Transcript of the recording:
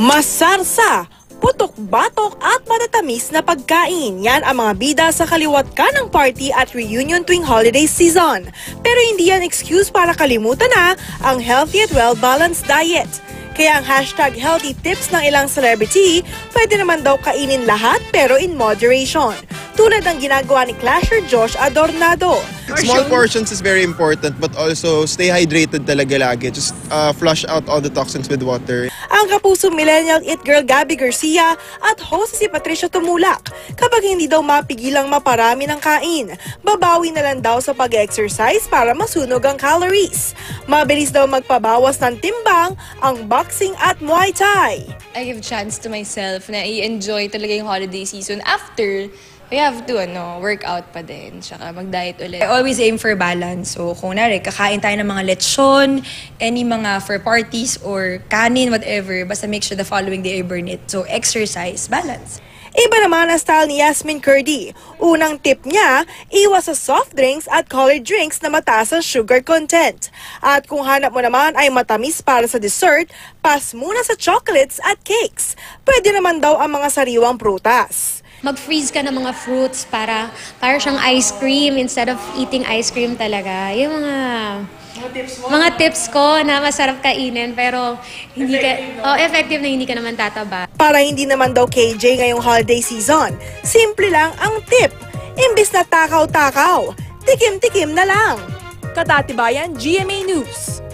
Masarsa, putok-batok at matatamis na pagkain. Yan ang mga bida sa kaliwat ka ng party at reunion tuwing holiday season. Pero hindi yan excuse para kalimutan na ang healthy at well-balanced diet. Kaya ang hashtag healthy tips ng ilang celebrity, pwede naman daw kainin lahat pero in moderation. Tulad ng ginagawa ni Clasher Josh Adornado. Small portions is very important but also stay hydrated talaga lagi. Just flush out all the toxins with water. Ang Kapuso millennial it girl Gabby Garcia at host si Patricia Tumulak. Kapag hindi daw mapigilang maparami ng kain, babawi na lang daw sa pag-exercise para masunog ang calories. Mabilis daw magpabawas ng timbang ang boxing at Muay Thai. I give chance to myself na i-enjoy talaga yung holiday season after we have to work out pa din, tsaka mag-diet ulit. I always aim for balance. So kung nari, kakain tayo ng mga lechon, any mga for parties or kanin, whatever, basta make sure the following day I burn it. So exercise, balance. Iba naman ang style ni Yasmin Curdy. Unang tip niya, iwas sa soft drinks at colored drinks na mataas ang sugar content. At kung hanap mo naman ay matamis para sa dessert, pass muna sa chocolates at cakes. Pwede naman daw ang mga sariwang prutas. Mag-freeze ka ng mga fruits para siyang ice cream instead of eating ice cream talaga. Yung mga tips ko na masarap kainin pero hindi effective na hindi ka naman tataba. Para hindi naman daw KJ ngayong holiday season, simple lang ang tip. Imbis na takaw-takaw, tikim-tikim na lang. Katatibayan, GMA News.